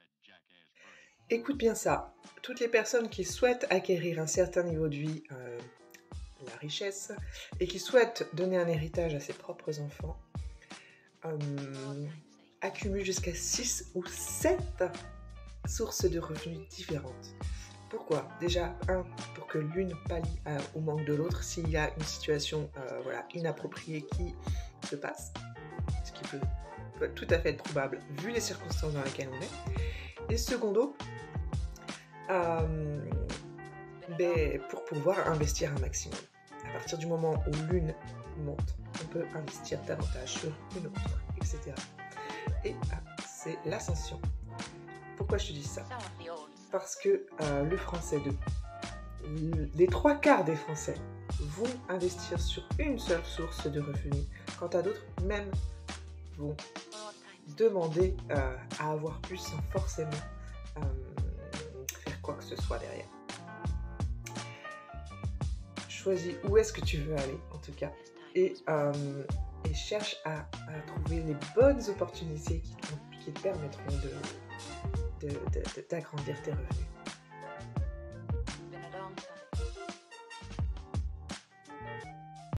Écoute bien ça. Toutes les personnes qui souhaitent acquérir un certain niveau de vie, la richesse, et qui souhaitent donner un héritage à ses propres enfants, accumulent jusqu'à 6 ou 7 sources de revenus différentes. Pourquoi? Déjà, pour que l'une pallie au manque de l'autre s'il y a une situation inappropriée qui se passe, ce qui peut tout à fait être probable vu les circonstances dans lesquelles on est. Et secondo, pour pouvoir investir un maximum. À partir du moment où l'une monte, on peut investir davantage sur une autre, etc. Et c'est l'ascension. Pourquoi je te dis ça? Parce que le français, les 3/4 des Français vont investir sur une seule source de revenus, quant à d'autres même vont demander à avoir plus sans forcément faire quoi que ce soit derrière. Choisis où est-ce que tu veux aller en tout cas et cherche à trouver les bonnes opportunités qui te permettront d'agrandir tes revenus.